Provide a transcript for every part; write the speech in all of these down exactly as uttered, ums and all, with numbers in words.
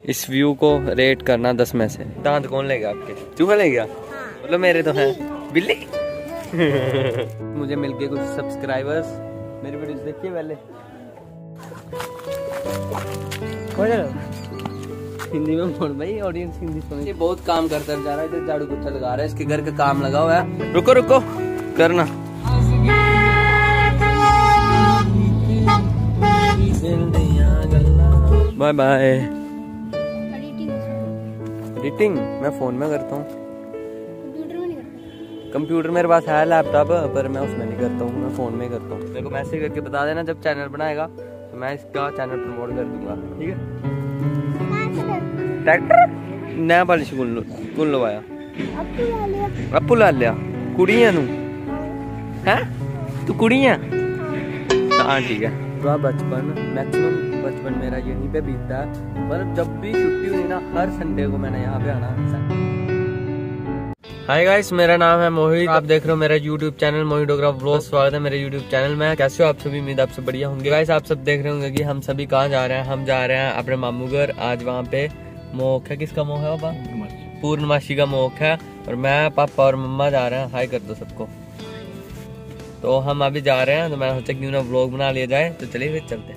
इस व्यू को रेट करना दस में से। दांत कौन लेगा आपके? चूहा ले गया? मतलब मेरे तो हैं। बिल्ली। मुझे मिल गए कुछ सब्सक्राइबर्स। मेरी वीडियोस देखिए पहले। हिंदी में बोल भाई, ऑडियंस हिंदी सुने। ये बहुत काम करता जा रहा है, इधर झाड़ू पोछा लगा रहा है, इसके घर का काम लगा हुआ है। रुको रुको करना। Bye bye. एडिटिंग मैं फोन में करता हूँ, कंप्यूटर मेरे पास है, लैपटॉप, पर मैं उसमें नहीं करता हूँ, मैं फोन में ही करता हूँ। मेरे को मैसेज करके बता देना जब चैनल बनाएगा, तो मैं इसका चैनल प्रमोट कर दूंगा, ठीक है? ट्रैक्टर नया पॉलिश कौन लवाया? अपू ला लिया। कुड़ी है तू? हैं तू कुड़ी है? हाँ ठीक है। पूरा बचपन मैक्सिमम बचपन मेरा यहीं पे बीतता है, मतलब जब भी छुट्टी हुई ना, हर संडे को मैंने यहाँ पे आना। हाय गाइस, मेरा नाम है मोहित, आप देख रहे हो मेरा यूट्यूब चैनल मोहितोग्राफ व्लॉग। स्वागत है मेरे यूट्यूब चैनल में। कैसे हो आप सभी? उम्मीद आपसे बढ़िया होंगे। गाइस आप सब देख रहे होंगे कि हम सभी कहाँ जा रहे हैं। हम जा रहे हैं अपने मामू घर। आज वहाँ पे मोक है। किसका मोक है पापा? पूर्णमासी का मोक है, और मैं, पापा और मम्मा जा रहे हैं। हाय कर दो सबको। तो हम अभी जा रहे हैं, तो मैंने सोचा क्यों ना व्लॉग बना लिया जाए। तो चलिए फिर चलते हैं।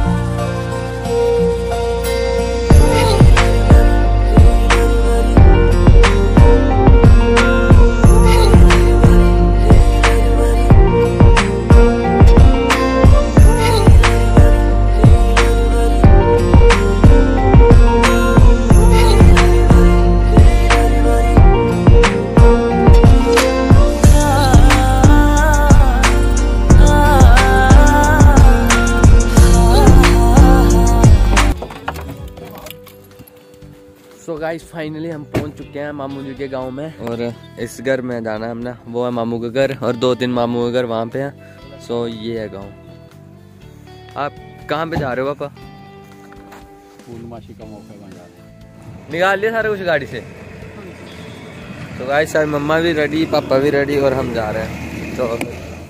तो गाइस फाइनली हम पहुंच चुके हैं मामू जी के गांव में, और इस घर में जाना है हमने। वो है मामू का घर, और दो तीन मामू के घर वहाँ पे हैं। सो ये है गांव। आप कहाँ पे जा रहे हो पापा? पूर्णमासी का मौका बन जा रहे हैं। निकाल लिया सारा कुछ गाड़ी से? तो गाइस सारी मम्मा भी रेडी, पापा भी रेडी, और हम जा रहे हैं। तो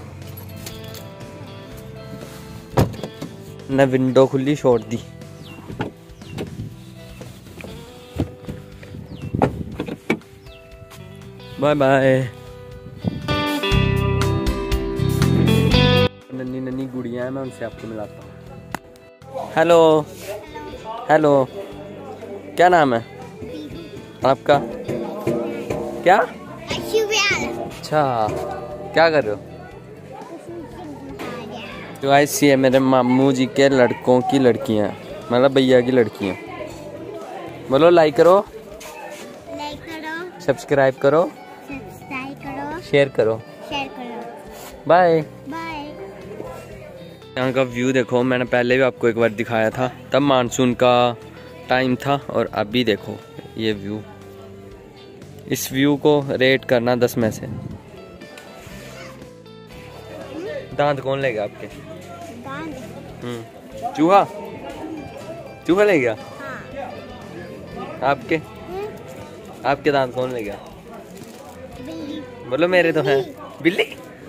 न विंडो खुली छोड़ दी। Bye bye. नन्ही नन्ही गुड़ियाँ हैं, मैं उनसे आपको मिलाता हूँ। हेलो हेलो, क्या नाम है आपका? क्या? अच्छा, क्या कर रहे हो? तो ऐसी है मेरे मामू जी के लड़कों की लड़कियाँ, मतलब भैया की लड़कियाँ। बोलो लाइक करो, सब्सक्राइब करो, शेयर करो, शेयर करो। Bye bye. यहाँ का व्यू देखो, मैंने पहले भी आपको एक बार दिखाया था, तब मानसून का टाइम था, और अभी देखो ये व्यू। इस व्यू को रेट करना दस में से। दांत कौन ले गया आपके? हम्म चूहा? चूहा ले गया? आपके आपके दांत कौन ले गया? बोलो मेरे तो हैं। बिल्ली।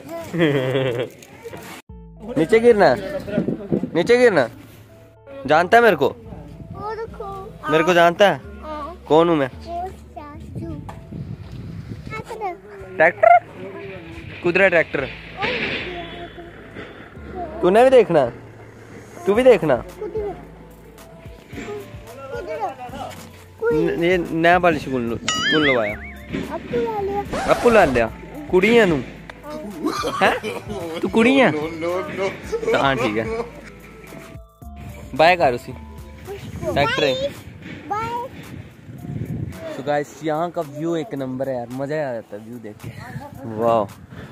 नीचे गिरना, नीचे गिरना। जानता है मेरे को? मेरे को जानता है? कौन हूँ मैं? ट्रैक्टर? कुदरा ट्रैक्टर। तूने भी देखना, तू भी देखना। ये नया पॉलिश कौन लवाया? अपू ला लिया। कुड़ी है तू? हैं तू कुड़ी है? हाँ ठीक है। बाय कर उसी ट्रैक्टर। तो गाइस यहाँ का व्यू एक नंबर है यार, मजा आ जाता है व्यू देख के। वाह।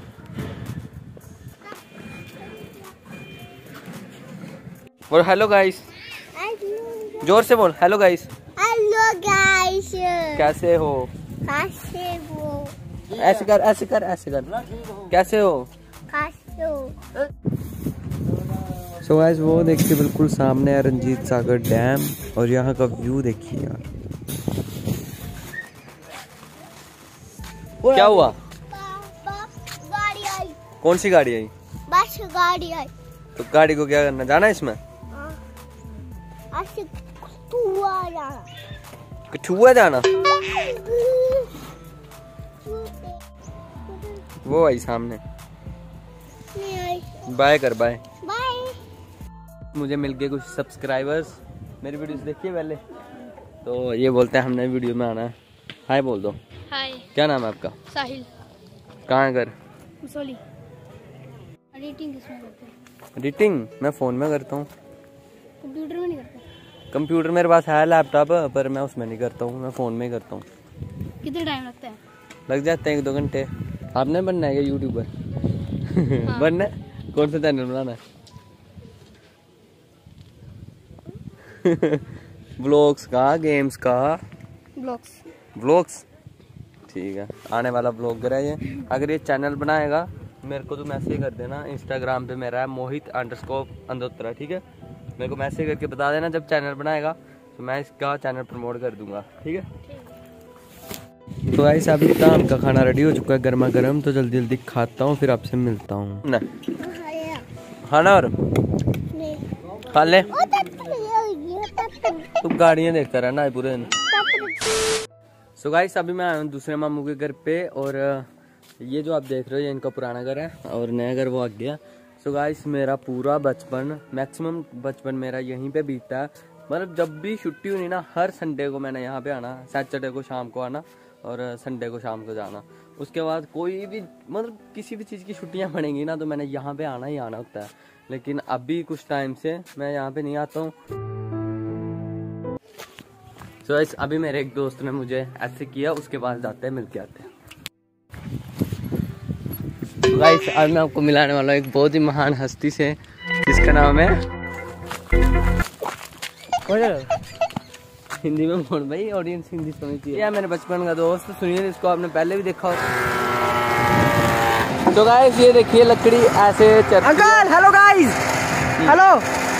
बोल हेलो गाइस, जोर से बोल हेलो गाइस। हेलो गाइस, कैसे हो? कैसे हो? ऐसे कर, ऐसे कर, ऐसे कर। कैसे हो? कैसे हो? सो गाइस वो देखिए बिल्कुल सामने है रंजीत सागर डैम, और यहाँ का व्यू देखिए यार। क्या हुआ? गाड़ी आई। कौन सी गाड़ी आई? बस गाड़ी आई। तो गाड़ी को क्या करना, जाना है इसमें? तू आ जाना। कठुआ जाना, वो आई सामने। बाय कर, बाय बाय। मुझे मिल गए कुछ सब्सक्राइबर्स, मेरी वीडियोस देखिए पहले, तो ये बोलते हैं हमने वीडियो में आना है। हाय बोल दो। हाय। क्या नाम है आपका? साहिल। कहाँ घर? मसौली। एडिटिंग किसमें करते हैं? एडिटिंग मैं फ़ोन में करता हूँ, कंप्यूटर में नहीं करते। कंप्यूटर मेरे पास है लैपटॉप, पर मैं उसमें नहीं करता हूँ, मैं फ़ोन में ही करता हूँ। कितना टाइम लगता है? लग जाते हैं एक दो घंटे। आपने बनना है क्या यूट्यूबर? हाँ। बनना है? कौन सा चैनल बनाना है? व्लॉग्स का, गेम्स का? ब्लॉग्स। व्लॉग्स, ठीक है। आने वाला ब्लॉगर है ये। अगर ये चैनल बनाएगा मेरे को तो मैसेज कर देना, इंस्टाग्राम पे मेरा है मोहित अंडरस्कोर अंदोत्रा, ठीक है। मेरे को मैसेज करके बता देना जब चैनल बनाएगा, तो मैं इसका चैनल प्रमोट कर दूंगा, ठीक है। तो ऐसा अभी शाम का खाना रेडी हो चुका है गर्मा गर्म, तो जल्दी जल्दी खाता हूँ फिर आपसे मिलता हूँ ना। खाना और खा ले, तू गाड़ियाँ देखता रहना है पूरे दिन। सो गाइस अभी मैं आया हूँ दूसरे मामू के घर पे, और ये जो आप देख रहे हो ये इनका पुराना घर है और नया घर वो आ गया। सो गाइस मेरा पूरा बचपन, मैक्सिमम बचपन मेरा यहीं पे बीता है। मतलब जब भी छुट्टी हुई ना, हर संडे को मैंने यहाँ पे आना, सैटरडे को शाम को आना और संडे को शाम को जाना। उसके बाद कोई भी मतलब किसी भी चीज़ की छुट्टियाँ पड़ेंगी ना, तो मैंने यहाँ पे आना ही आना होता है। लेकिन अभी कुछ टाइम से मैं यहाँ पे नहीं आता हूँ। सो गाइस अभी मेरे एक दोस्त ने मुझे ऐसे किया, उसके पास जाते हैं, मिल के आते हैं। गाइस आज मैं आपको मिलाने वाला हूँ एक बहुत ही महान हस्ती से, जिसका नाम है, हिंदी में बोल भाई, ऑडियंस हिंदी समझती है। यह मेरे बचपन का दोस्त, सुनिए इसको आपने पहले भी देखा होगा। तो गाइस ये देखिए लकड़ी ऐसे चलती है। Uncle hello guys, hello.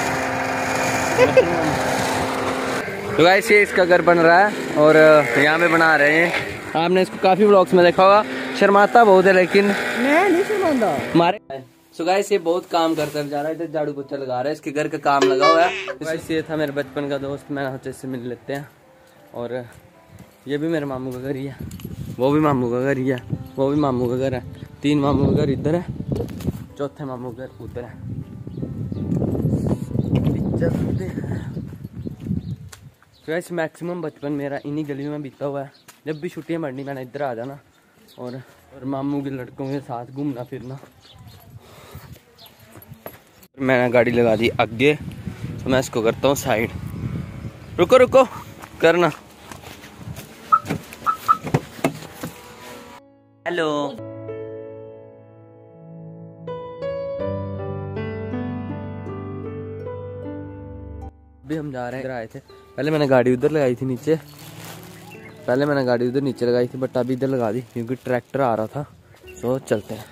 तो गाइस ये इसका घर बन रहा है और यहाँ पे बना रहे हैं। आपने इसको काफी व्लॉग्स में देखा होगा, शर्माता बहुत है लेकिन मैं नहीं शर्माता हमारे। सो गाइस ये बहुत काम करता है बेचारा, इधर झाड़ू पोछा लगा रहा है, इसके घर का काम लगा हुआ है। गाइस ये था मेरे बचपन का दोस्त, मैं सोचा इससे मिल लेते हैं। और ये भी मेरे मामू का घर ही है, वो भी मामू का घर ही है, वो भी मामू का घर है। तीन मामू का घर इधर है, चौथे मामू का घर उधर है। तो गाइस मैक्सिमम बचपन मेरा इन्हीं गलियों में बीता हुआ है। जब भी छुट्टियां पड़नी मैंने इधर आ जाना और, और मामू के लड़कों के साथ घूमना फिरना। मैंने गाड़ी लगा दी आगे, तो मैं इसको करता हूँ साइड। रुको रुको करना। हेलो अभी हम जा रहे हैं, इधर आए थे। पहले मैंने गाड़ी उधर लगाई थी नीचे, पहले मैंने गाड़ी उधर नीचे लगाई थी, बट अभी इधर लगा दी क्योंकि ट्रैक्टर आ रहा था। तो चलते हैं।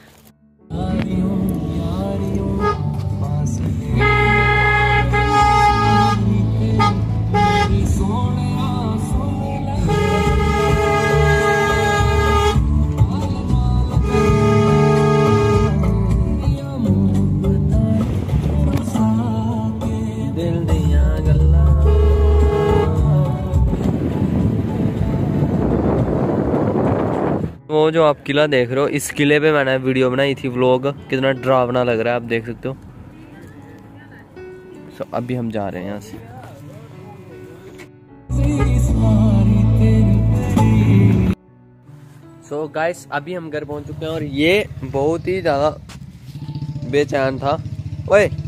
वो जो आप किला देख रहे हो, इस किले पे मैंने वीडियो बनाई थी व्लॉग, कितना डरावना लग रहा है आप देख सकते हो। सो अभी हम जा रहे हैं यहाँ से। सो गाइस अभी हम घर पहुंच चुके हैं और ये बहुत ही ज्यादा बेचैन था। ओए